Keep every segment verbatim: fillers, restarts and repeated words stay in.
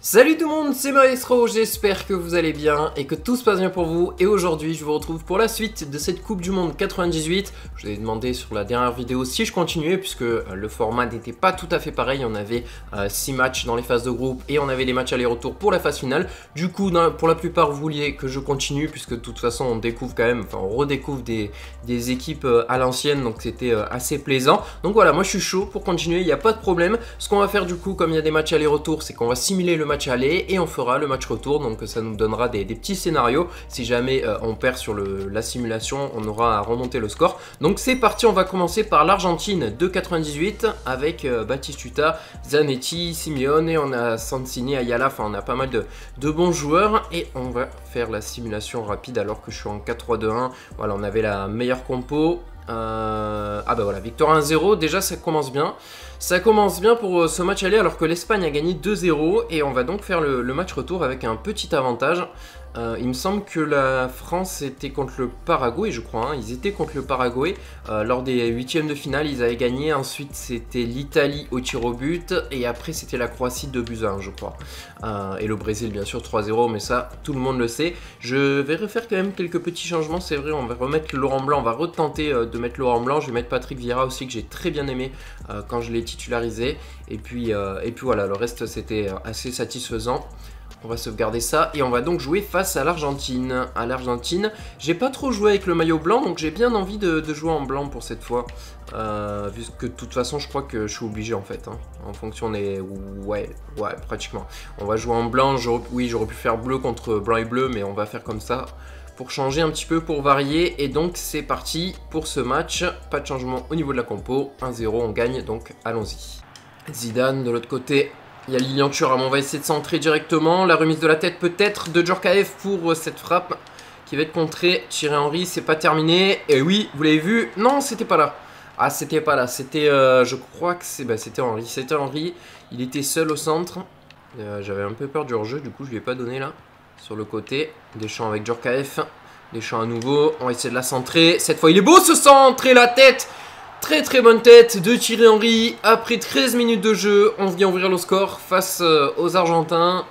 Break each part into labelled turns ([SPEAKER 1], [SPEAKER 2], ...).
[SPEAKER 1] Salut tout le monde, c'est Maestro, j'espère que vous allez bien et que tout se passe bien pour vous. Et aujourd'hui, je vous retrouve pour la suite de cette Coupe du Monde quatre-vingt-dix-huit. Je vous ai demandé sur la dernière vidéo si je continuais, puisque le format n'était pas tout à fait pareil. On avait six euh, matchs dans les phases de groupe et on avait les matchs aller-retour pour la phase finale. Du coup, dans, pour la plupart, vous vouliez que je continue, puisque de toute façon, on découvre quand même, enfin, on redécouvre des, des équipes euh, à l'ancienne, donc c'était euh, assez plaisant. Donc voilà, moi je suis chaud pour continuer, il n'y a pas de problème. Ce qu'on va faire du coup, comme il y a des matchs aller-retour, c'est qu'on va simuler le match aller et on fera le match retour, donc ça nous donnera des, des petits scénarios. Si jamais euh, on perd sur le, la simulation, on aura à remonter le score. Donc c'est parti, on va commencer par l'Argentine de quatre-vingt-dix-huit avec euh, Batistuta, Zanetti, Simeone, et on a Santini, Ayala, enfin on a pas mal de, de bons joueurs et on va faire la simulation rapide alors que je suis en quatre trois deux un. Voilà, on avait la meilleure compo. Euh... Ah bah voilà, victoire un zéro, déjà ça commence bien. Ça commence bien pour ce match aller alors que l'Espagne a gagné deux zéro et on va donc faire le, le match retour avec un petit avantage. Euh, il me semble que la France était contre le Paraguay, je crois. Hein. Ils étaient contre le Paraguay euh, lors des huitièmes de finale. Ils avaient gagné. Ensuite, c'était l'Italie au tir au but. Et après, c'était la Croatie deux buts à un, je crois. Euh, et le Brésil, bien sûr, trois zéro. Mais ça, tout le monde le sait. Je vais refaire quand même quelques petits changements. C'est vrai, on va remettre Laurent Blanc. On va retenter euh, de mettre Laurent Blanc. Je vais mettre Patrick Vieira aussi, que j'ai très bien aimé euh, quand je l'ai titularisé. Et puis, euh, et puis voilà, le reste, c'était assez satisfaisant. On va sauvegarder ça et on va donc jouer face à l'Argentine. À l'Argentine, j'ai pas trop joué avec le maillot blanc, donc j'ai bien envie de, de jouer en blanc pour cette fois. Euh, vu que de toute façon, je crois que je suis obligé en fait. Hein, en fonction des... Ouais, ouais, pratiquement. On va jouer en blanc. Oui, j'aurais pu faire bleu contre blanc et bleu, mais on va faire comme ça pour changer un petit peu, pour varier. Et donc, c'est parti pour ce match. Pas de changement au niveau de la compo. un zéro, on gagne, donc allons-y. Zidane de l'autre côté. Il y a Lilian Thuram, on va essayer de centrer directement. La remise de la tête peut-être de Djorkaeff pour cette frappe qui va être contrée. Thierry Henry, c'est pas terminé. Et oui, vous l'avez vu. Non, c'était pas là. Ah, c'était pas là. C'était, euh, je crois que c'est, bah, c'était Henry. C'était Henry. Il était seul au centre. Euh, J'avais un peu peur du hors-jeu, du coup je lui ai pas donné là. Sur le côté. Deschamps avec Djorkaeff. Deschamps à nouveau. On va essayer de la centrer. Cette fois, il est beau ce centre et la tête. Très très bonne tête de Thierry Henry. Après treize minutes de jeu, on vient ouvrir le score face euh, aux Argentins.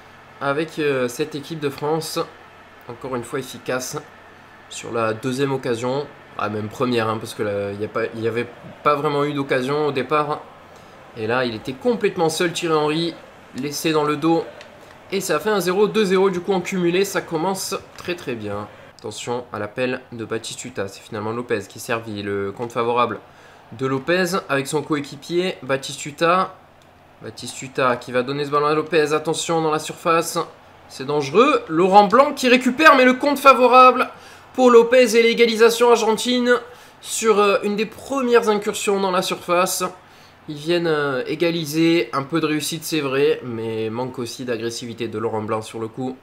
[SPEAKER 1] Avec euh, cette équipe de France. Encore une fois efficace sur la deuxième occasion. Ah, même première, hein, parce qu'il n'y avait pas vraiment eu d'occasion au départ. Et là, il était complètement seul, Thierry Henry. Laissé dans le dos. Et ça fait un zéro, deux zéro du coup en cumulé. Ça commence très très bien. Attention à l'appel de Batistuta, c'est finalement Lopez qui servit le compte favorable de Lopez avec son coéquipier Batistuta. Batistuta qui va donner ce ballon à Lopez, attention dans la surface, c'est dangereux. Laurent Blanc qui récupère mais le compte favorable pour Lopez et l'égalisation argentine sur une des premières incursions dans la surface. Ils viennent égaliser, un peu de réussite c'est vrai, mais manque aussi d'agressivité de Laurent Blanc sur le coup.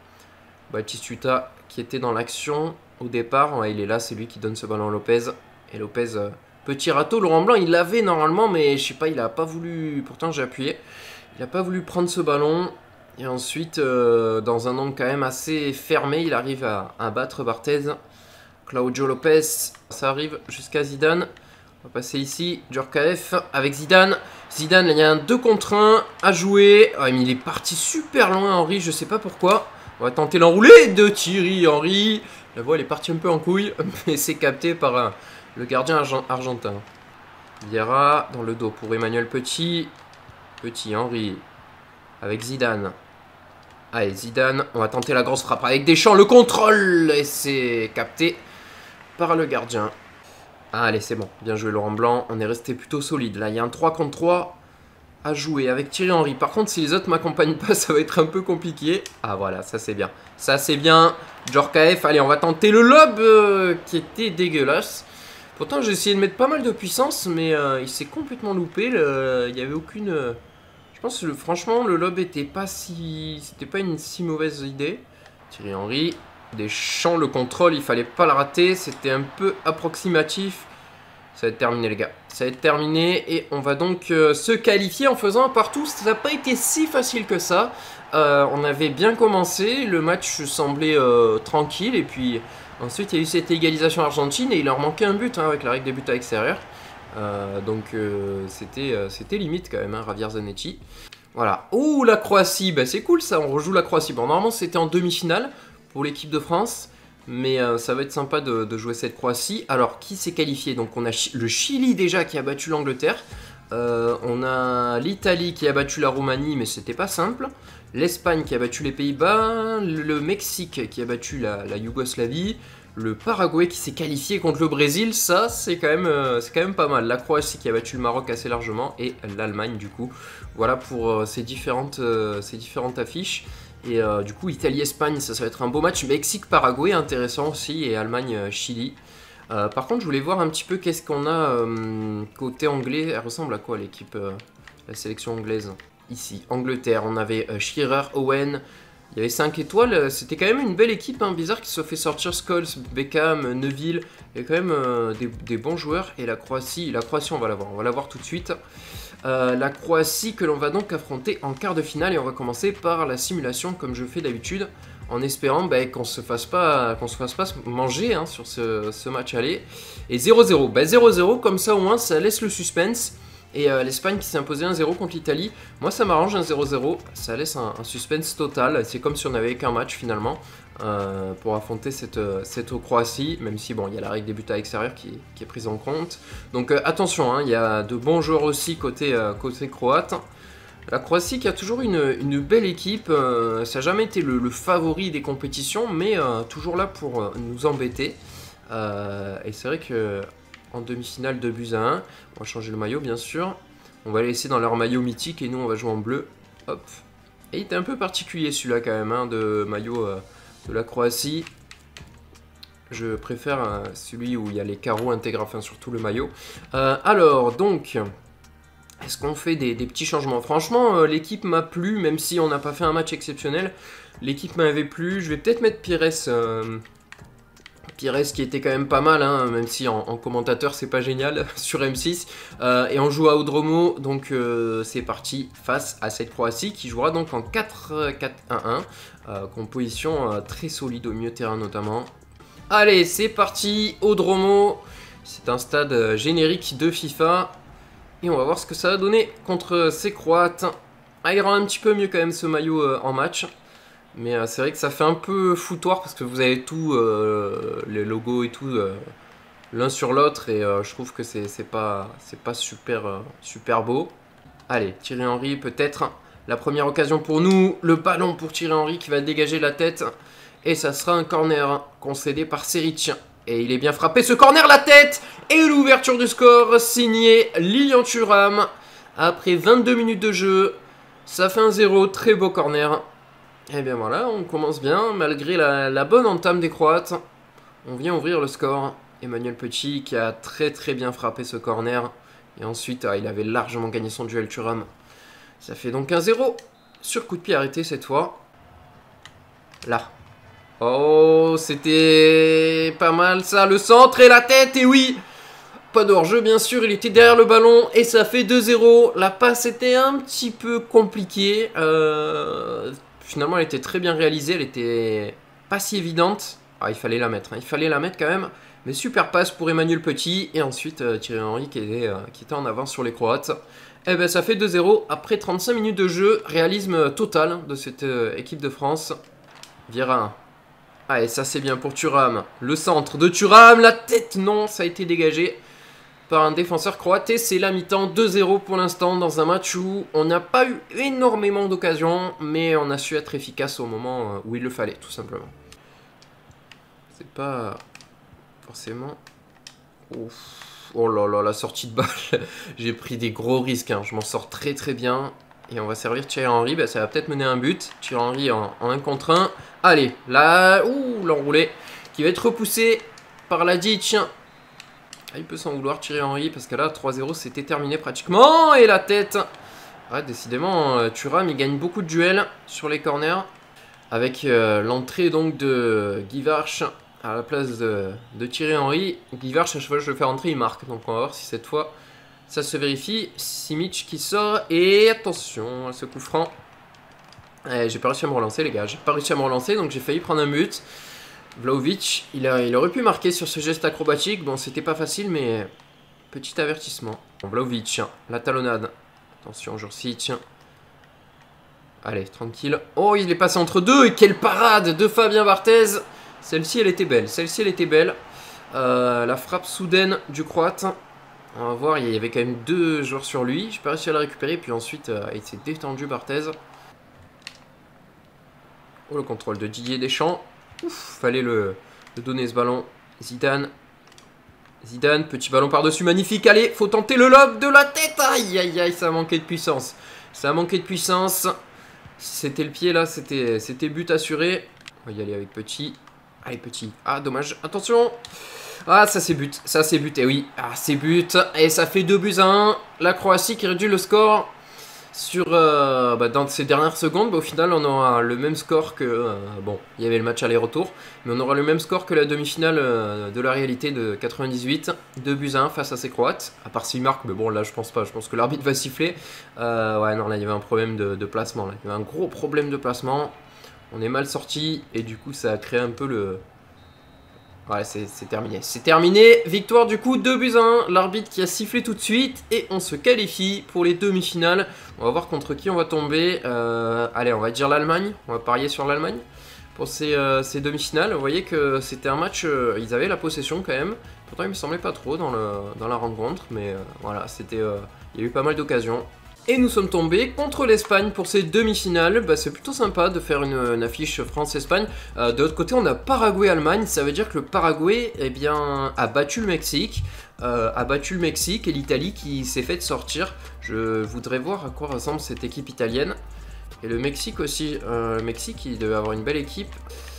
[SPEAKER 1] Batistuta qui était dans l'action au départ, ouais, il est là, c'est lui qui donne ce ballon à Lopez. Et Lopez, euh, petit râteau, Laurent Blanc il l'avait normalement, mais je sais pas, il a pas voulu, pourtant j'ai appuyé, il a pas voulu prendre ce ballon. Et ensuite, euh, dans un angle quand même assez fermé, il arrive à, à battre Barthez. Claudio Lopez, ça arrive jusqu'à Zidane. On va passer ici, Djorkaeff avec Zidane. Zidane, il y a un deux contre un à jouer. Ah, mais il est parti super loin, Henry, je sais pas pourquoi. On va tenter l'enroulé de Thierry Henry. La voix elle est partie un peu en couille, mais c'est capté par euh, le gardien argent argentin. Vieira dans le dos pour Emmanuel Petit. Petit Henry avec Zidane. Allez, Zidane, on va tenter la grosse frappe avec Deschamps. Le contrôle et c'est capté par le gardien. Ah, allez, c'est bon. Bien joué Laurent Blanc. On est resté plutôt solide. Là, il y a un trois contre trois. À jouer avec Thierry Henry. Par contre, si les autres m'accompagnent pas, ça va être un peu compliqué. Ah voilà, ça c'est bien. Ça c'est bien. Djorkaeff, allez, on va tenter le lob euh, qui était dégueulasse. Pourtant, j'ai essayé de mettre pas mal de puissance, mais euh, il s'est complètement loupé. Le... Il n'y avait aucune... Euh... Je pense que le... franchement, le lob était pas si... C'était pas une si mauvaise idée. Thierry Henry, Deschamps, le contrôle, il fallait pas le rater. C'était un peu approximatif. Ça va être terminé les gars, ça va être terminé et on va donc euh, se qualifier en faisant un partout. Ça n'a pas été si facile que ça, euh, on avait bien commencé, le match semblait euh, tranquille et puis ensuite il y a eu cette égalisation argentine et il leur manquait un but hein, avec la règle des buts à l'extérieur. Euh, donc euh, c'était euh, c'était limite quand même, hein, Javier Zanetti. Voilà. Ouh, la Croatie, bah, c'est cool ça, on rejoue la Croatie. Bon, normalement c'était en demi-finale pour l'équipe de France, mais euh, ça va être sympa de, de jouer cette Croatie. Alors, qui s'est qualifié? Donc on a Ch le Chili déjà qui a battu l'Angleterre. Euh, on a l'Italie qui a battu la Roumanie, mais c'était pas simple. L'Espagne qui a battu les Pays-Bas. Le Mexique qui a battu la, la Yougoslavie. Le Paraguay qui s'est qualifié contre le Brésil. Ça, c'est quand, euh, quand même pas mal. La Croatie qui a battu le Maroc assez largement. Et l'Allemagne, du coup. Voilà pour euh, ces, différentes, euh, ces différentes affiches. Et euh, du coup, Italie-Espagne, ça, ça va être un beau match. Mexique-Paraguay, intéressant aussi. Et Allemagne-Chili. Euh, par contre, je voulais voir un petit peu qu'est-ce qu'on a euh, côté anglais. Elle ressemble à quoi l'équipe, euh, la sélection anglaise? Ici, Angleterre, on avait euh, Shearer, Owen, il y avait cinq étoiles. C'était quand même une belle équipe, hein, bizarre qu'ils se fait sortir Scholes, Beckham, Neville. Il y a quand même euh, des, des bons joueurs. Et la Croatie, la Croatie, on va la voir, on va la voir tout de suite. Euh, la Croatie que l'on va donc affronter en quart de finale. Et on va commencer par la simulation comme je fais d'habitude, en espérant bah, qu'on se fasse pas qu'on se fasse pas manger hein, sur ce, ce match aller. Et zéro zéro, bah, zéro zéro, comme ça au moins ça laisse le suspense. Et euh, l'Espagne qui s'est imposée un zéro contre l'Italie, moi ça m'arrange un zéro zéro, ça laisse un, un suspense total. C'est comme si on n'avait qu'un match finalement euh, pour affronter cette, cette Croatie, même si bon il y a la règle des buts à l'extérieur qui, qui est prise en compte. Donc euh, attention, hein, il y a de bons joueurs aussi côté, euh, côté croate. La Croatie qui a toujours une, une belle équipe, euh, ça n'a jamais été le, le favori des compétitions, mais euh, toujours là pour euh, nous embêter. Euh, et c'est vrai que en demi-finale, deux buts à un, on va changer le maillot bien sûr. On va les laisser dans leur maillot mythique et nous on va jouer en bleu. Hop. Et il était un peu particulier celui-là quand même, hein, de maillot euh, de la Croatie. Je préfère euh, celui où il y a les carreaux intégrés, enfin surtout le maillot. Euh, alors donc... Est-ce qu'on fait des, des petits changements? Franchement, euh, l'équipe m'a plu, même si on n'a pas fait un match exceptionnel. L'équipe m'avait plu. Je vais peut-être mettre Pires. Euh, Pires qui était quand même pas mal, hein, même si en, en commentateur c'est pas génial sur M six. Euh, et on joue à Odromo, donc euh, c'est parti face à cette Croatie qui jouera donc en quatre quatre un un. Euh, composition euh, très solide au milieu de terrain notamment. Allez, c'est parti, Odromo. C'est un stade euh, générique de FIFA. Et on va voir ce que ça va donner contre ces Croates. Ah, il rend un petit peu mieux quand même ce maillot euh, en match. Mais euh, c'est vrai que ça fait un peu foutoir parce que vous avez tout, euh, les logos et tout, euh, l'un sur l'autre. Et euh, je trouve que c'est pas, pas super, euh, super beau. Allez, Thierry Henry peut-être. La première occasion pour nous. Le ballon pour Thierry Henry qui va dégager la tête. Et ça sera un corner concédé par Seric. Et il est bien frappé, ce corner, la tête. Et l'ouverture du score, signé Lilian Thuram. Après vingt-deux minutes de jeu, ça fait un zéro, très beau corner. Et bien voilà, on commence bien, malgré la, la bonne entame des Croates. On vient ouvrir le score. Emmanuel Petit qui a très très bien frappé ce corner. Et ensuite, ah, il avait largement gagné son duel Thuram. Ça fait donc un zéro. Sur coup de pied arrêté cette fois. Là. Oh, c'était pas mal ça, le centre et la tête, et oui, pas de hors-jeu bien sûr, il était derrière le ballon et ça fait deux zéro. La passe était un petit peu compliquée, euh, finalement elle était très bien réalisée, elle était pas si évidente. Ah, il fallait la mettre, hein. Il fallait la mettre quand même, mais super passe pour Emmanuel Petit et ensuite euh, Thierry Henry qui était, euh, qui était en avance sur les Croates. Et ben ça fait deux zéro après trente-cinq minutes de jeu, réalisme total de cette euh, équipe de France. Vieira. Allez, ça c'est bien pour Thuram. Le centre de Thuram, la tête, non, ça a été dégagé par un défenseur croate. Et c'est la mi-temps, deux zéro pour l'instant, dans un match où on n'a pas eu énormément d'occasions, mais on a su être efficace au moment où il le fallait, tout simplement. C'est pas forcément... Ouf. Oh là là, la sortie de balle. J'ai pris des gros risques, hein. Je m'en sors très très bien. Et on va servir Thierry Henry, bah, ça va peut-être mener à un but. Thierry Henry en, en un contre un. Allez, là, ouh, l'enroulé. Qui va être repoussé par la Ditch. Ah, il peut s'en vouloir Thierry Henry, parce que là, trois zéro, c'était terminé pratiquement. Et la tête. Ouais, décidément, euh, Thuram, il gagne beaucoup de duels sur les corners. Avec euh, l'entrée donc de Guy Varche à la place de, de Thierry Henry. Guy Varche, à chaque fois que je le fais rentrer, il marque. Donc on va voir si cette fois... ça se vérifie. Simic qui sort. Et attention à ce coup franc. J'ai pas réussi à me relancer, les gars. J'ai pas réussi à me relancer, donc j'ai failli prendre un but. Vlahovic, il, a, il aurait pu marquer sur ce geste acrobatique. Bon, c'était pas facile, mais petit avertissement. Bon, Vlahovic, la talonnade. Attention, Jurcic. Allez, tranquille. Oh, il est passé entre deux. Et quelle parade de Fabien Barthez. Celle-ci, elle était belle. Celle-ci, elle était belle. Euh, la frappe soudaine du Croate. On va voir, il y avait quand même deux joueurs sur lui. Je peux réussir à la récupérer. Puis ensuite, euh, il s'est détendu, Barthez. Oh, le contrôle de Didier Deschamps. Ouf, fallait le, le donner ce ballon. Zidane. Zidane, petit ballon par-dessus, magnifique. Allez, faut tenter le lob de la tête. Aïe, aïe, aïe, ça a manqué de puissance. Ça a manqué de puissance. Si c'était le pied là, c'était but assuré. On va y aller avec petit. Allez, petit. Ah, dommage. Attention. Ah, ça c'est but. Ça c'est but. Et oui, ah, c'est but. Et ça fait deux buts à un. La Croatie qui réduit le score sur euh, bah, dans ces dernières secondes. Bah, au final, on aura le même score que. Euh, bon, il y avait le match aller-retour. Mais on aura le même score que la demi-finale euh, de la réalité de quatre-vingt-dix-huit. deux buts à un face à ces Croates. À part s'ils marquent, mais bon, là je pense pas. Je pense que l'arbitre va siffler. Euh, ouais, non, là il y avait un problème de, de placement. Là. Il y avait un gros problème de placement. On est mal sorti. Et du coup, ça a créé un peu le. Ouais, c'est terminé. C'est terminé. Victoire du coup, deux buts à un. L'arbitre qui a sifflé tout de suite. Et on se qualifie pour les demi-finales. On va voir contre qui on va tomber. Euh, allez, on va dire l'Allemagne. On va parier sur l'Allemagne pour ces, euh, ces demi-finales. Vous voyez que c'était un match... Euh, ils avaient la possession quand même. Pourtant, il me semblait pas trop dans, le, dans la rencontre. Mais euh, voilà, c'était... Euh, il y a eu pas mal d'occasions. Et nous sommes tombés contre l'Espagne pour ces demi-finales. Bah, c'est plutôt sympa de faire une, une affiche France-Espagne. Euh, de l'autre côté, on a Paraguay-Allemagne. Ça veut dire que le Paraguay eh bien, a battu le Mexique. Euh, a battu le Mexique et l'Italie qui s'est fait sortir. Je voudrais voir à quoi ressemble cette équipe italienne. Et le Mexique aussi. Euh, le Mexique, il devait avoir une belle équipe.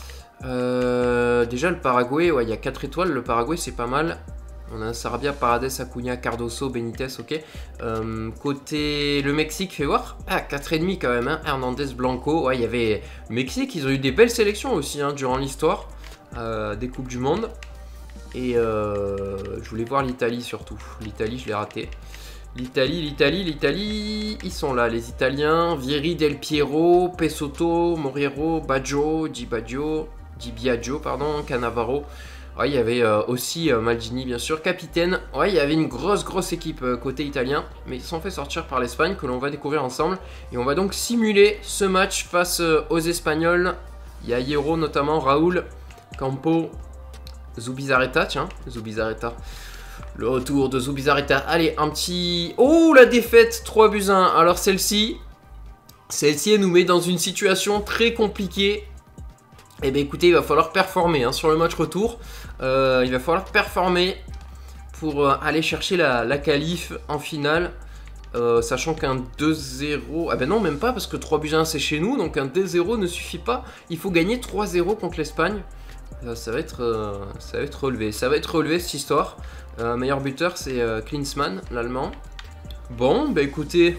[SPEAKER 1] Euh, déjà, le Paraguay, ouais, il y a quatre étoiles. Le Paraguay, c'est pas mal. On a un Sarabia, Paredes, Acuna, Cardoso, Benitez, ok. Euh, côté le Mexique, fait voir. Ah, quatre virgule cinq quand même, hein. Hernandez, Blanco. Ouais, il y avait le Mexique, ils ont eu des belles sélections aussi hein, durant l'histoire euh, des Coupes du Monde. Et euh, je voulais voir l'Italie surtout. L'Italie, je l'ai raté. L'Italie, l'Italie, l'Italie. Ils sont là, les Italiens. Vieri, Del Piero, Pesotto, Moriero, Baggio, Di Baggio, Di Biagio, pardon, Cannavaro. Ouais, il y avait euh, aussi euh, Maldini, bien sûr, capitaine. Ouais, il y avait une grosse, grosse équipe euh, côté italien. Mais ils se sont fait sortir par l'Espagne, que l'on va découvrir ensemble. Et on va donc simuler ce match face euh, aux Espagnols. Il y a Hierro notamment, Raúl, Campo, Zubizarreta, tiens, Zubizarreta. Le retour de Zubizarreta. Allez, un petit... Oh, la défaite, trois buts à un. Alors celle-ci, celle-ci, elle nous met dans une situation très compliquée. Eh bien écoutez, il va falloir performer hein, sur le match retour. Euh, il va falloir performer pour euh, aller chercher la, la qualif en finale. Euh, sachant qu'un deux zéro... Ah ben non, même pas, parce que trois buts à un c'est chez nous. Donc un deux zéro ne suffit pas. Il faut gagner trois zéro contre l'Espagne. Euh, ça, va être, euh, ça va être relevé. Ça va être relevé cette histoire. Euh, meilleur buteur, c'est euh, Klinsmann, l'Allemand. Bon, bah écoutez,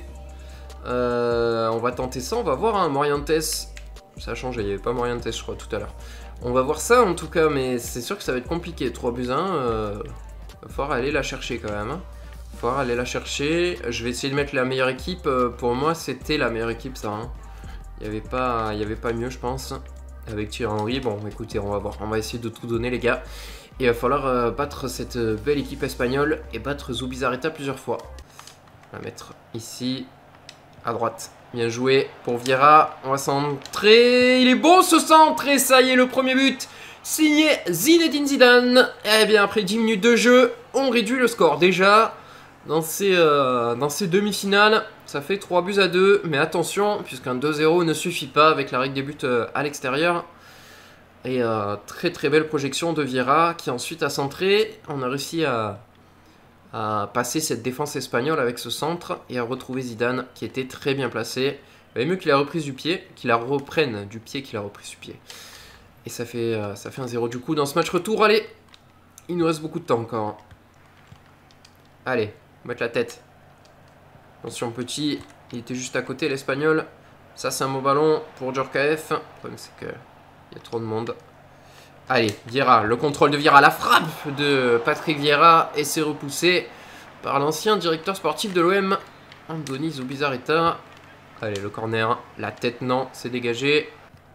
[SPEAKER 1] euh, on va tenter ça. On va voir, hein, Morientes... Ça a changé, il n'y avait pas Morientes, je crois, tout à l'heure. On va voir ça, en tout cas, mais c'est sûr que ça va être compliqué. trois buts à un, euh, va falloir aller la chercher, quand même. Hein. Va falloir aller la chercher. Je vais essayer de mettre la meilleure équipe. Pour moi, c'était la meilleure équipe, ça. Hein. Il n'y avait pas, il y avait pas mieux, je pense. Avec Thierry Henry. Bon, écoutez, on va voir. On va essayer de tout donner, les gars. Et il va falloir euh, battre cette belle équipe espagnole et battre Zubizarreta plusieurs fois. On va mettre ici, à droite. Bien joué pour Vieira. On va centrer. Il est bon ce centre. Et ça y est, le premier but. Signé Zinedine Zidane. Et bien après dix minutes de jeu, on réduit le score. Déjà, dans ces, euh, dans ces demi-finales, ça fait trois buts à deux. Mais attention, puisqu'un deux zéro ne suffit pas avec la règle des buts euh, à l'extérieur. Et euh, très très belle projection de Vieira qui ensuite a centré. On a réussi à... à passer cette défense espagnole avec ce centre et à retrouver Zidane qui était très bien placé. Il valait mieux qu'il la reprise du pied, qu'il la reprenne du pied qu'il la reprise du pied. Et ça fait, euh, ça fait un zéro du coup dans ce match retour. Allez, il nous reste beaucoup de temps encore. Allez, on va mettre la tête. Attention petit, il était juste à côté l'Espagnol. Ça c'est un beau ballon pour Djorkaeff. Le problème c'est qu'il y a trop de monde. Allez, Vieira, le contrôle de Vieira, la frappe de Patrick Vieira et c'est repoussé par l'ancien directeur sportif de l'O M, Andoni Zubizarreta. Allez, le corner, la tête non, c'est dégagé.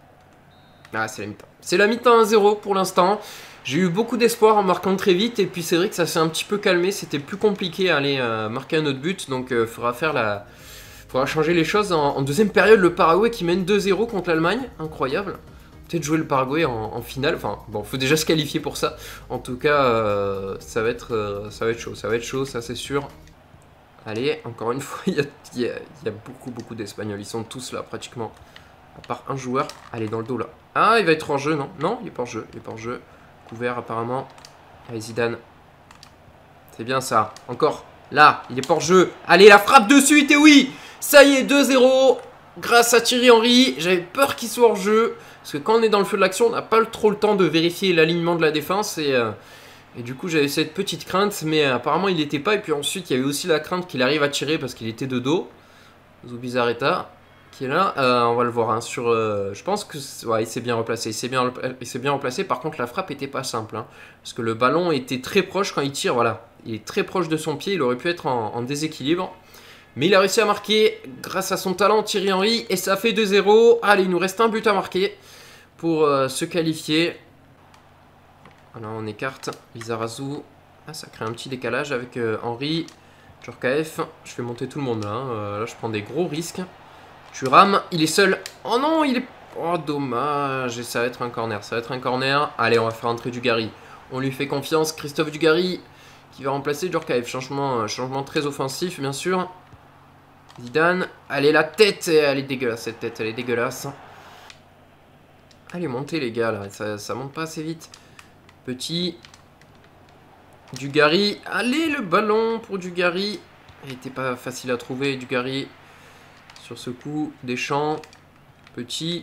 [SPEAKER 1] Ah, c'est la mi-temps. C'est la mi-temps un zéro pour l'instant. J'ai eu beaucoup d'espoir en marquant très vite et puis c'est vrai que ça s'est un petit peu calmé. C'était plus compliqué à aller euh, marquer un autre but, donc il euh, faudra faire la... faudra changer les choses en, en deuxième période. Le Paraguay qui mène deux zéro contre l'Allemagne. Incroyable. Peut-être jouer le Paraguay en, en finale. Enfin, bon, faut déjà se qualifier pour ça. En tout cas, euh, ça, va être, euh, ça va être chaud. Ça va être chaud, ça c'est sûr. Allez, encore une fois, il y a, il y a, il y a beaucoup, beaucoup d'Espagnols. Ils sont tous là, pratiquement. À part un joueur. Allez, dans le dos, là. Ah, il va être hors jeu, non? Non, il est pas hors jeu. Il est pas hors jeu. Couvert, apparemment. Allez, Zidane. C'est bien, ça. Encore. Là, il est pas hors jeu. Allez, la frappe de suite, et oui! Ça y est, deux zéro. Grâce à Thierry Henry. J'avais peur qu'il soit hors jeu. Parce que quand on est dans le feu de l'action, on n'a pas trop le temps de vérifier l'alignement de la défense. Et, euh, et du coup, j'avais cette petite crainte. Mais euh, apparemment, il n'était pas. Et puis ensuite, il y avait aussi la crainte qu'il arrive à tirer parce qu'il était de dos. Zubizarreta qui est là. Euh, on va le voir. Hein, sur, euh, je pense que ouais, il s'est bien replacé. Il s'est bien, bien replacé. Par contre, la frappe n'était pas simple. Hein, parce que le ballon était très proche quand il tire. Voilà. Il est très proche de son pied. Il aurait pu être en, en déséquilibre. Mais il a réussi à marquer grâce à son talent, Thierry Henry. Et ça fait deux zéro. Allez, il nous reste un but à marquer pour euh, se qualifier. Alors on écarte Lizarazu. Ah, ça crée un petit décalage avec euh, Henry. Djorkaeff. Je fais monter tout le monde là. Hein. Euh, là, je prends des gros risques. Thuram, il est seul. Oh non, il est... Oh, dommage. Et ça va être un corner. Ça va être un corner. Allez, on va faire entrer Dugarry. On lui fait confiance. Christophe Dugarry qui va remplacer Djorkaeff. Changement, euh, changement très offensif, bien sûr. Zidane. Allez, la tête. Elle est dégueulasse, cette tête. Elle est dégueulasse. Allez, montez les gars, là. Ça, ça monte pas assez vite. Petit. Dugarry. Allez, le ballon pour Dugarry. Il n'était pas facile à trouver, Dugarry. Sur ce coup, Deschamps. Petit.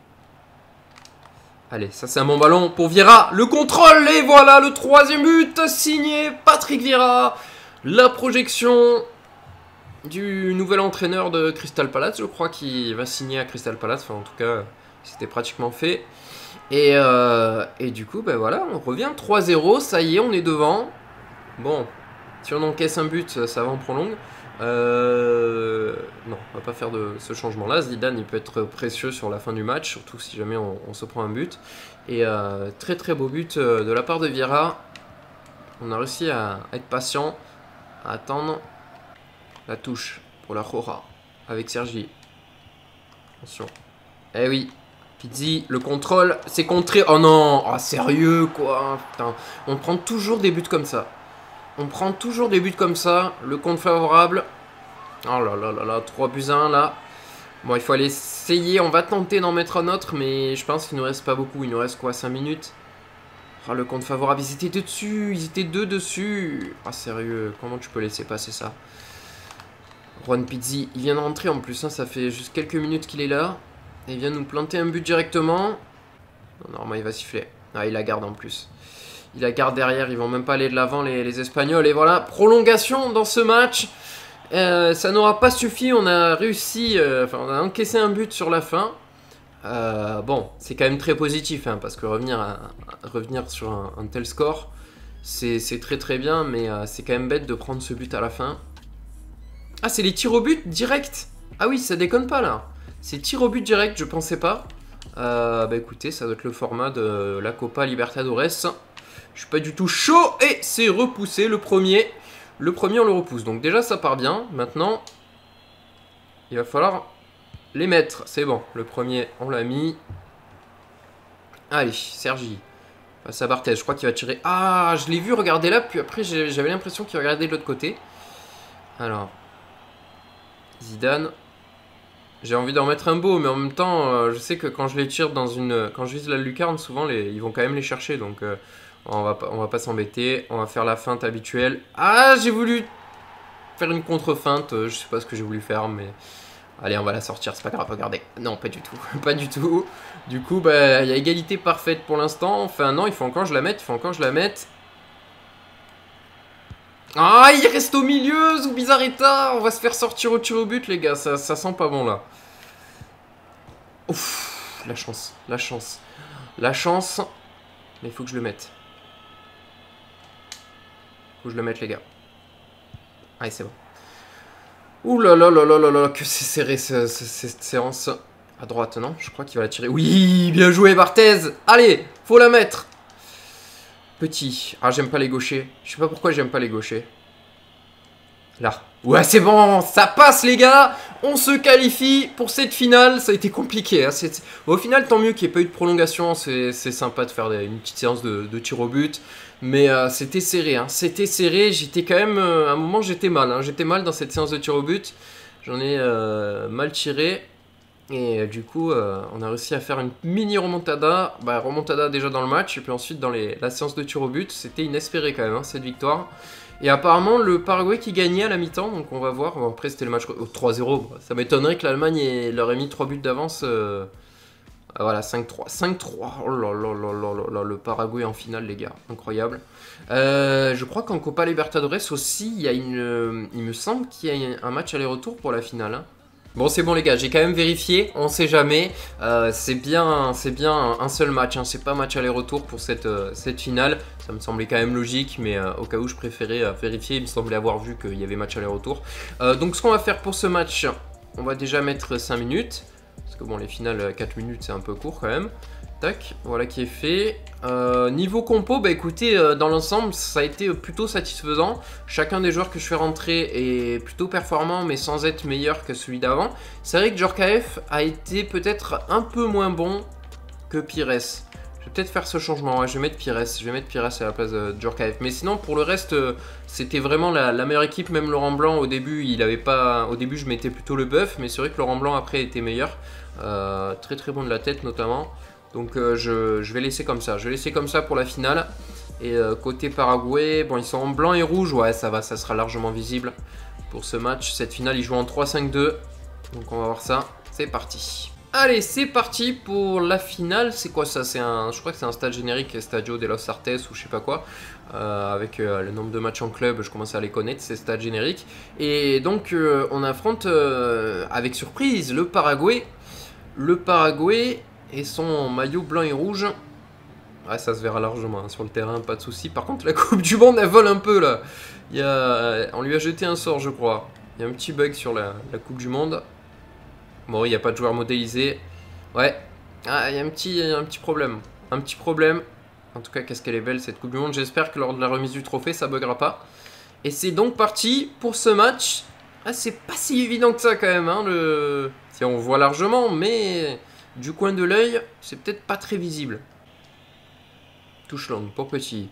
[SPEAKER 1] Allez, ça c'est un bon ballon pour Vieira. Le contrôle, et voilà le troisième but. Signé Patrick Vieira. La projection du nouvel entraîneur de Crystal Palace. Je crois qu'il va signer à Crystal Palace. Enfin, en tout cas, c'était pratiquement fait. Et, euh, et du coup, ben voilà, on revient trois zéro. Ça y est, on est devant. Bon, si on encaisse un but, ça va en prolongue. Euh, non, on va pas faire de ce changement-là. Zidane, il peut être précieux sur la fin du match, surtout si jamais on, on se prend un but. Et euh, très très beau but de la part de Vieira. On a réussi à être patient, à attendre la touche pour la Jora avec Sergi. Attention. Eh oui, Pizzi, le contrôle, c'est contré. Oh non, oh, sérieux quoi. Putain, on prend toujours des buts comme ça. On prend toujours des buts comme ça. Le compte favorable. Oh là là là là. trois buts à un là. Bon, il faut aller essayer. On va tenter d'en mettre un autre. Mais je pense qu'il ne nous reste pas beaucoup. Il nous reste quoi, cinq minutes. Oh, le compte favorable. Ils étaient deux dessus. Ils étaient deux dessus. Ah, oh, sérieux. Comment tu peux laisser passer ça? Juan Pizzi. Il vient de rentrer en plus. Hein. Ça fait juste quelques minutes qu'il est là. Et il vient nous planter un but directement. Non, normalement, il va siffler. Ah, il la garde en plus. Il la garde derrière, ils vont même pas aller de l'avant les, les Espagnols. Et voilà, prolongation dans ce match. Euh, ça n'aura pas suffi, on a réussi, euh, enfin on a encaissé un but sur la fin. Euh, bon, c'est quand même très positif, hein, parce que revenir, à, à revenir sur un, un tel score, c'est très très bien, mais euh, c'est quand même bête de prendre ce but à la fin. Ah, c'est les tirs au but direct. Ah oui, ça déconne pas là. C'est tirs au but direct, je pensais pas. Euh, bah écoutez, ça doit être le format de la Copa Libertadores. Je suis pas du tout chaud et c'est repoussé le premier. Le premier, on le repousse. Donc déjà, ça part bien. Maintenant, il va falloir les mettre. C'est bon. Le premier, on l'a mis. Allez, Sergi. Passe à Barthez. Je crois qu'il va tirer. Ah, je l'ai vu regarder là. Puis après, j'avais l'impression qu'il regardait de l'autre côté. Alors. Zidane. J'ai envie d'en mettre un beau. Mais en même temps, euh, je sais que quand je les tire dans une... Quand je vise la lucarne, souvent, les... ils vont quand même les chercher. Donc... Euh... On va pas, on va pas s'embêter. On va faire la feinte habituelle. Ah, j'ai voulu faire une contre-feinte. Je sais pas ce que j'ai voulu faire, mais... Allez, on va la sortir. C'est pas grave, regardez. Non, pas du tout. Pas du tout. Du coup, bah, il y a égalité parfaite pour l'instant. Enfin, non, il faut encore que je la mette. Il faut encore que je la mette. Ah, il reste au milieu, Zubizarreta. On va se faire sortir au tir au but, les gars. Ça, ça sent pas bon, là. Ouf, la chance. La chance. La chance. Mais il faut que je le mette. Faut que je le mette, les gars. Allez, c'est bon. Ouh là là là là là là, que c'est serré ce, ce, cette séance. À droite, non? Je crois qu'il va la tirer. Oui, bien joué, Barthez. Allez, faut la mettre. Petit. Ah, j'aime pas les gauchers. Je sais pas pourquoi j'aime pas les gauchers. Là. Ouais, c'est bon, ça passe les gars. On se qualifie pour cette finale. Ça a été compliqué. Hein. Au final, tant mieux qu'il n'y ait pas eu de prolongation. C'est sympa de faire des, une petite séance de, de tir au but. Mais euh, c'était serré. Hein. C'était serré. J'étais quand même... Euh, à un moment, j'étais mal. Hein. J'étais mal dans cette séance de tir au but. J'en ai euh, mal tiré. Et euh, du coup, euh, on a réussi à faire une mini remontada. Bah, remontada déjà dans le match. Et puis ensuite, dans les, la séance de tir au but. C'était inespéré quand même, hein, cette victoire. Et apparemment, le Paraguay qui gagnait à la mi-temps, donc on va voir. Bon, après, c'était le match au trois zéro. Ça m'étonnerait que l'Allemagne leur ait mis trois buts d'avance. Euh... Ah, voilà, cinq trois. cinq trois. Oh là là là là là là, le Paraguay en finale, les gars. Incroyable. Euh, je crois qu'en Copa Libertadores aussi, il y a une... il me semble qu'il y a un match aller-retour pour la finale. Hein. Bon, c'est bon les gars, j'ai quand même vérifié, on sait jamais. Euh, c'est bien, c'est bien un seul match, hein. C'est pas match aller-retour pour cette, euh, cette finale. Ça me semblait quand même logique, mais euh, au cas où je préférais euh, vérifier, il me semblait avoir vu qu'il y avait match aller-retour. Euh, donc ce qu'on va faire pour ce match, on va déjà mettre cinq minutes. Parce que bon, les finales, quatre minutes, c'est un peu court quand même. Tac, voilà qui est fait. Euh, niveau compo, bah écoutez, euh, dans l'ensemble, ça a été plutôt satisfaisant. Chacun des joueurs que je fais rentrer est plutôt performant, mais sans être meilleur que celui d'avant. C'est vrai que Djorkaeff a été peut-être un peu moins bon que Pires. Je vais peut-être faire ce changement, ouais, je vais mettre Pires. Je vais mettre Pires à la place de Djorkaeff. Mais sinon, pour le reste, euh, c'était vraiment la, la meilleure équipe. Même Laurent Blanc, au début, il avait pas. Au début, je mettais plutôt le buff, mais c'est vrai que Laurent Blanc après était meilleur. Euh, très très bon de la tête notamment. Donc euh, je, je vais laisser comme ça. Je vais laisser comme ça pour la finale. Et euh, côté Paraguay, bon, ils sont en blanc et rouge. Ouais, ça va, ça sera largement visible pour ce match. Cette finale, ils jouent en trois cinq deux. Donc on va voir ça. C'est parti. Allez, c'est parti pour la finale. C'est quoi ça? C'est un, je crois que c'est un stade générique, Stadio de los Artes ou je sais pas quoi. Euh, avec euh, le nombre de matchs en club, je commence à les connaître, ces stades génériques. Et donc euh, on affronte euh, avec surprise le Paraguay. Le Paraguay et son maillot blanc et rouge. Ouais, ça se verra largement hein, sur le terrain, pas de souci. Par contre, la Coupe du Monde, elle vole un peu là. Il y a... On lui a jeté un sort, je crois. Il y a un petit bug sur la, la Coupe du Monde. Bon, il n'y a pas de joueur modélisé. Ouais, ah, il y a un petit, un petit problème. Un petit problème. En tout cas, qu'est-ce qu'elle est belle cette Coupe du Monde. J'espère que lors de la remise du trophée, ça buggera pas. Et c'est donc parti pour ce match. Ah, c'est pas si évident que ça quand même. Hein, le... Si on voit largement, mais du coin de l'œil, c'est peut-être pas très visible. Touche longue pour Petit.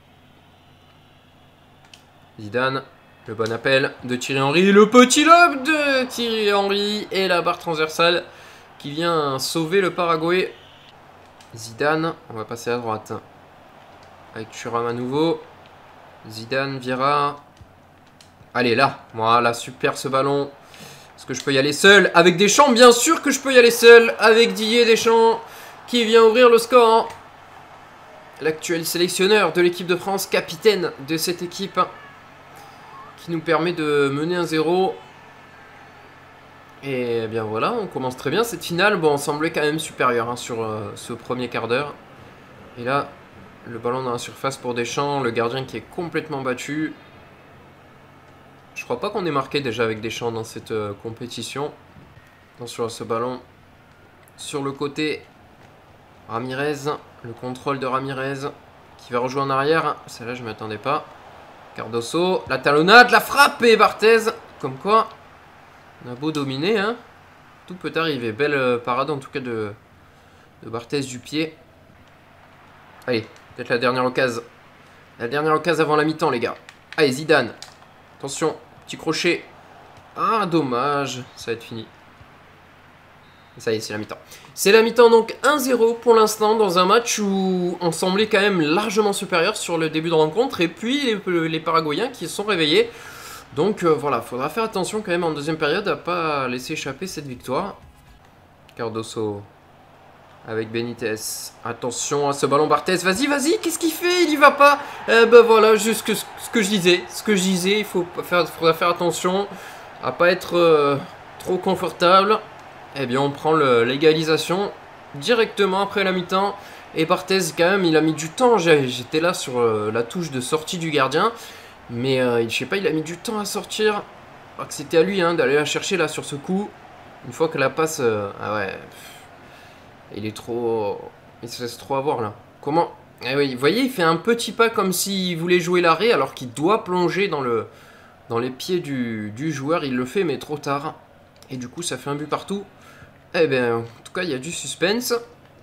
[SPEAKER 1] Zidane, le bon appel de Thierry Henry. Le petit lob de Thierry Henry et la barre transversale qui vient sauver le Paraguay. Zidane, on va passer à droite. Avec Thuram à nouveau. Zidane, Vieira. Allez, là. Voilà, super ce ballon. Est-ce que je peux y aller seul? Avec Deschamps, bien sûr que je peux y aller seul. Avec Didier Deschamps qui vient ouvrir le score. L'actuel sélectionneur de l'équipe de France, capitaine de cette équipe. Qui nous permet de mener un zéro. Et bien voilà, on commence très bien cette finale. Bon, on semblait quand même supérieur hein, sur euh, ce premier quart d'heure. Et là, le ballon dans la surface pour Deschamps. Le gardien qui est complètement battu. Je crois pas qu'on ait marqué déjà avec Deschamps dans cette euh, compétition. Attention à ce ballon. Sur le côté, Ramirez. Le contrôle de Ramirez qui va rejouer en arrière. Celle-là, je ne m'attendais pas. Cardoso, la talonnade, la frappe et Barthez. Comme quoi, on a beau dominer, hein. Tout peut arriver. Belle euh, parade en tout cas de, de Barthez du pied. Allez, peut-être la dernière occasion. La dernière occasion avant la mi-temps, les gars. Allez, Zidane. Attention, petit crochet. Ah, dommage. Ça va être fini. Ça y est, c'est la mi-temps. C'est la mi-temps, donc un zéro pour l'instant, dans un match où on semblait quand même largement supérieur sur le début de rencontre. Et puis, les, les Paraguayens qui se sont réveillés. Donc, euh, voilà, faudra faire attention quand même en deuxième période à pas laisser échapper cette victoire. Cardoso avec Benitez. Attention à ce ballon Barthez. Vas-y, vas-y, qu'est-ce qu'il fait? Il y va pas. Eh ben voilà, juste que, ce que je disais. Ce que je disais, il faut faire, faudra faire attention à pas être euh, trop confortable. Eh bien, on prend l'égalisation directement après la mi-temps. Et Barthez, quand même, il a mis du temps. J'étais là sur euh, la touche de sortie du gardien. Mais euh, je sais pas, il a mis du temps à sortir. Alors que c'était à lui hein, d'aller la chercher là sur ce coup. Une fois que la passe... Euh, ah ouais... Il est trop... Il se laisse trop avoir là. Comment... Eh oui, vous voyez, il fait un petit pas comme s'il voulait jouer l'arrêt alors qu'il doit plonger dans le, dans les pieds du, du joueur. Il le fait, mais trop tard. Et du coup, ça fait un but partout. Eh bien, en tout cas, il y a du suspense.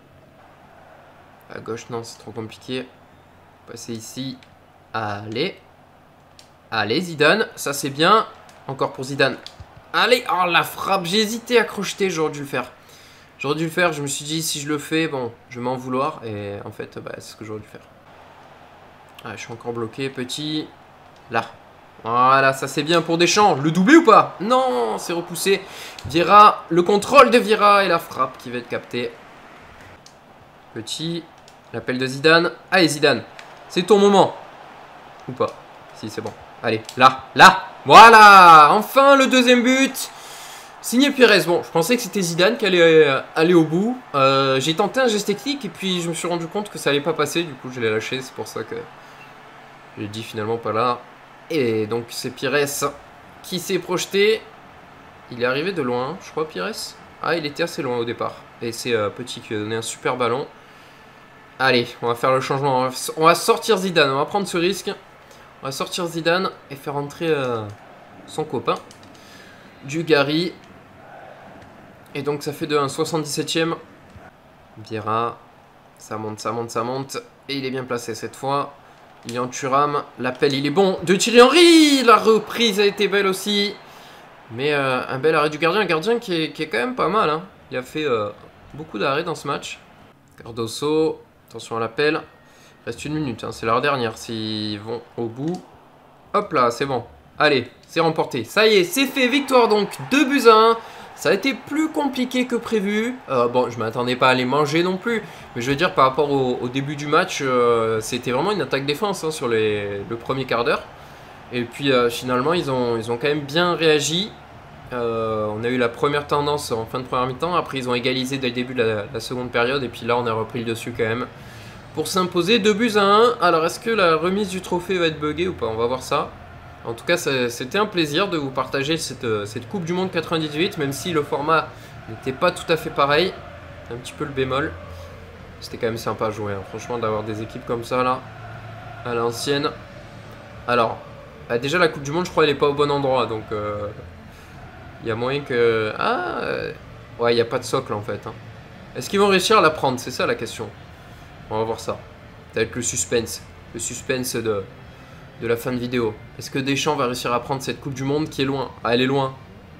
[SPEAKER 1] À gauche, non, c'est trop compliqué. Passer ici. Allez. Allez, Zidane. Ça, c'est bien. Encore pour Zidane. Allez. Oh, la frappe. J'ai hésité à crocheter. J'aurais dû le faire. J'aurais dû le faire. Je me suis dit, si je le fais, bon, je vais m'en vouloir. Et en fait, bah, c'est ce que j'aurais dû faire. Ah, je suis encore bloqué. Petit. Là. Voilà, ça c'est bien pour Deschamps. Le doublé ou pas? Non, c'est repoussé. Vieira, le contrôle de Vieira et la frappe qui va être captée. Petit. L'appel de Zidane. Allez, Zidane. C'est ton moment. Ou pas? Si, c'est bon. Allez, là, là. Voilà. Enfin, le deuxième but. Signé Pires. Bon, je pensais que c'était Zidane qui allait euh, aller au bout. Euh, J'ai tenté un geste technique et puis je me suis rendu compte que ça allait pas passer. Du coup, je l'ai lâché. C'est pour ça que j'ai dit finalement pas là. Et donc c'est Pires qui s'est projeté. Il est arrivé de loin, je crois, Pires. Ah, il était assez loin au départ. Et c'est euh, Petit qui a donné un super ballon. Allez, on va faire le changement. On va sortir Zidane, on va prendre ce risque. On va sortir Zidane et faire entrer euh, son copain. Dugarry. Et donc ça fait de un soixante-dix-septième. Vieira. Ça monte, ça monte, ça monte. Et il est bien placé cette fois. Lilian Thuram, l'appel il est bon de Thierry Henry. La reprise a été belle aussi. Mais euh, un bel arrêt du gardien. Un gardien qui est, qui est quand même pas mal. Hein. Il a fait euh, beaucoup d'arrêts dans ce match. Cardoso, attention à l'appel. Reste une minute, hein. C'est leur dernière s'ils vont au bout. Hop là, c'est bon. Allez, c'est remporté. Ça y est, c'est fait. Victoire donc, deux buts à un. Ça a été plus compliqué que prévu. Euh, bon, je ne m'attendais pas à les manger non plus. Mais je veux dire, par rapport au, au début du match, euh, c'était vraiment une attaque-défense hein, sur les, le premier quart d'heure. Et puis euh, finalement, ils ont, ils ont quand même bien réagi. Euh, on a eu la première tendance en fin de première mi-temps. Après, ils ont égalisé dès le début de la, la seconde période. Et puis là, on a repris le dessus quand même. Pour s'imposer deux buts à un. Alors, est-ce que la remise du trophée va être buggée ou pas? On va voir ça. En tout cas, c'était un plaisir de vous partager cette, cette Coupe du Monde quatre-vingt-dix-huit, même si le format n'était pas tout à fait pareil. Un petit peu le bémol. C'était quand même sympa à jouer, hein. Franchement, d'avoir des équipes comme ça, là, à l'ancienne. Alors, bah déjà, la Coupe du Monde, je crois, elle n'est pas au bon endroit, donc il euh, y a moyen que... Ah euh, ouais, il n'y a pas de socle, en fait. Hein. Est-ce qu'ils vont réussir à la prendre? C'est ça, la question. On va voir ça. Avec le suspense. Le suspense de... de la fin de vidéo. Est-ce que Deschamps va réussir à prendre cette Coupe du Monde qui est loin? Ah, elle est loin.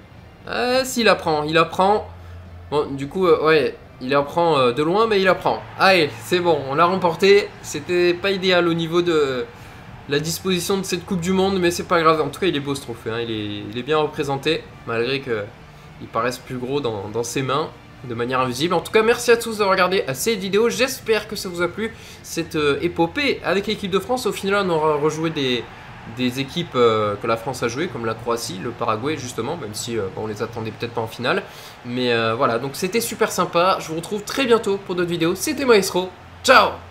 [SPEAKER 1] Ah, s'il la prend, il la prend. Bon, du coup, euh, ouais, il la prend euh, de loin, mais il la prend. Allez, c'est bon, on l'a remporté. C'était pas idéal au niveau de la disposition de cette Coupe du Monde, mais c'est pas grave. En tout cas, il est beau ce trophée. Hein. Il, est, il est bien représenté, malgré qu'il paraisse plus gros dans, dans ses mains. De manière invisible. En tout cas, merci à tous d'avoir regardé cette vidéo. J'espère que ça vous a plu, cette euh, épopée avec l'équipe de France. Au final, on aura rejoué des, des équipes euh, que la France a jouées, comme la Croatie, le Paraguay, justement, même si euh, bon, on les attendait peut-être pas en finale. Mais euh, voilà, donc c'était super sympa. Je vous retrouve très bientôt pour d'autres vidéos. C'était Maestro. Ciao!